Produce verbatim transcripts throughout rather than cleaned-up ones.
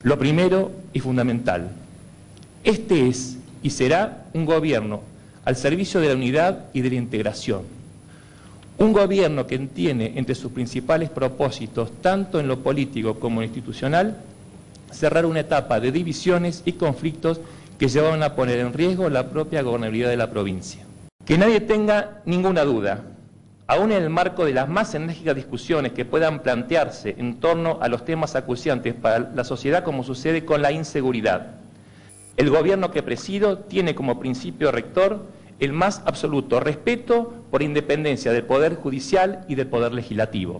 Lo primero y fundamental, este es y será un gobierno al servicio de la unidad y de la integración. Un gobierno que tiene entre sus principales propósitos, tanto en lo político como en lo institucional, cerrar una etapa de divisiones y conflictos que llevaron a poner en riesgo la propia gobernabilidad de la provincia. Que nadie tenga ninguna duda, aún en el marco de las más enérgicas discusiones que puedan plantearse en torno a los temas acuciantes para la sociedad, como sucede con la inseguridad, el gobierno que presido tiene como principio rector el más absoluto respeto por independencia del Poder Judicial y del Poder Legislativo.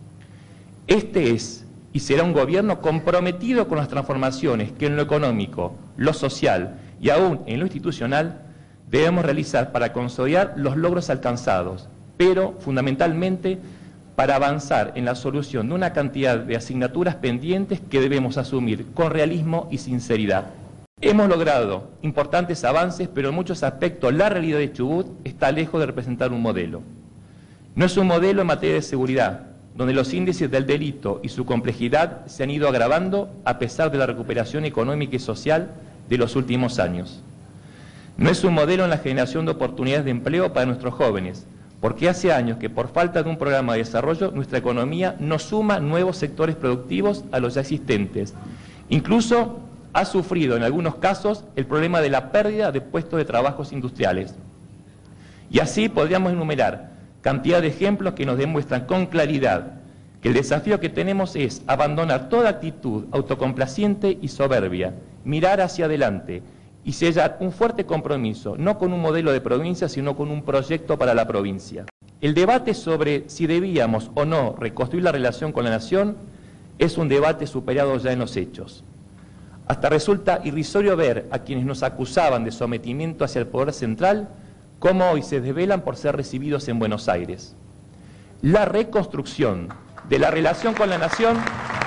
Este es y será un gobierno comprometido con las transformaciones que en lo económico, lo social y aún en lo institucional debemos realizar para consolidar los logros alcanzados, pero fundamentalmente para avanzar en la solución de una cantidad de asignaturas pendientes que debemos asumir con realismo y sinceridad. Hemos logrado importantes avances, pero en muchos aspectos la realidad de Chubut está lejos de representar un modelo. No es un modelo en materia de seguridad, donde los índices del delito y su complejidad se han ido agravando a pesar de la recuperación económica y social de los últimos años. No es un modelo en la generación de oportunidades de empleo para nuestros jóvenes, porque hace años que por falta de un programa de desarrollo nuestra economía no suma nuevos sectores productivos a los ya existentes. Incluso ha sufrido en algunos casos el problema de la pérdida de puestos de trabajos industriales. Y así podríamos enumerar cantidad de ejemplos que nos demuestran con claridad que el desafío que tenemos es abandonar toda actitud autocomplaciente y soberbia, mirar hacia adelante y sellar un fuerte compromiso, no con un modelo de provincia, sino con un proyecto para la provincia. El debate sobre si debíamos o no reconstruir la relación con la nación es un debate superado ya en los hechos. Hasta resulta irrisorio ver a quienes nos acusaban de sometimiento hacia el poder central, cómo hoy se desvelan por ser recibidos en Buenos Aires. La reconstrucción de la relación con la nación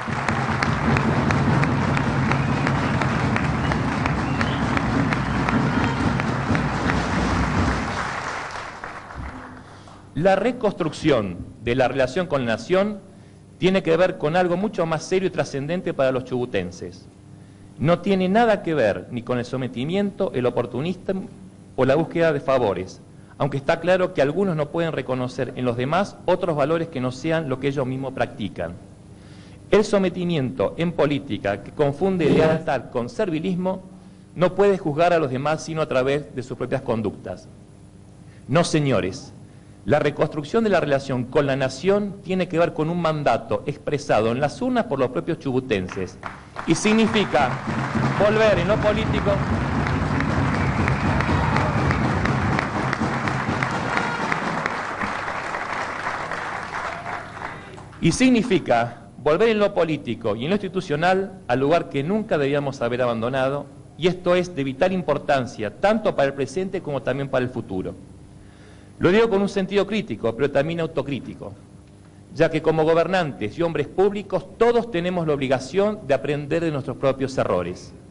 La reconstrucción de la relación con la nación tiene que ver con algo mucho más serio y trascendente para los chubutenses. No tiene nada que ver ni con el sometimiento, el oportunismo o la búsqueda de favores, aunque está claro que algunos no pueden reconocer en los demás otros valores que no sean lo que ellos mismos practican. El sometimiento en política, que confunde lealtad con servilismo, no puede juzgar a los demás sino a través de sus propias conductas. No, señores, la reconstrucción de la relación con la nación tiene que ver con un mandato expresado en las urnas por los propios chubutenses y significa volver en lo político y significa volver en lo político y en lo institucional al lugar que nunca debíamos haber abandonado, y esto es de vital importancia tanto para el presente como también para el futuro. Lo digo con un sentido crítico, pero también autocrítico, ya que como gobernantes y hombres públicos todos tenemos la obligación de aprender de nuestros propios errores.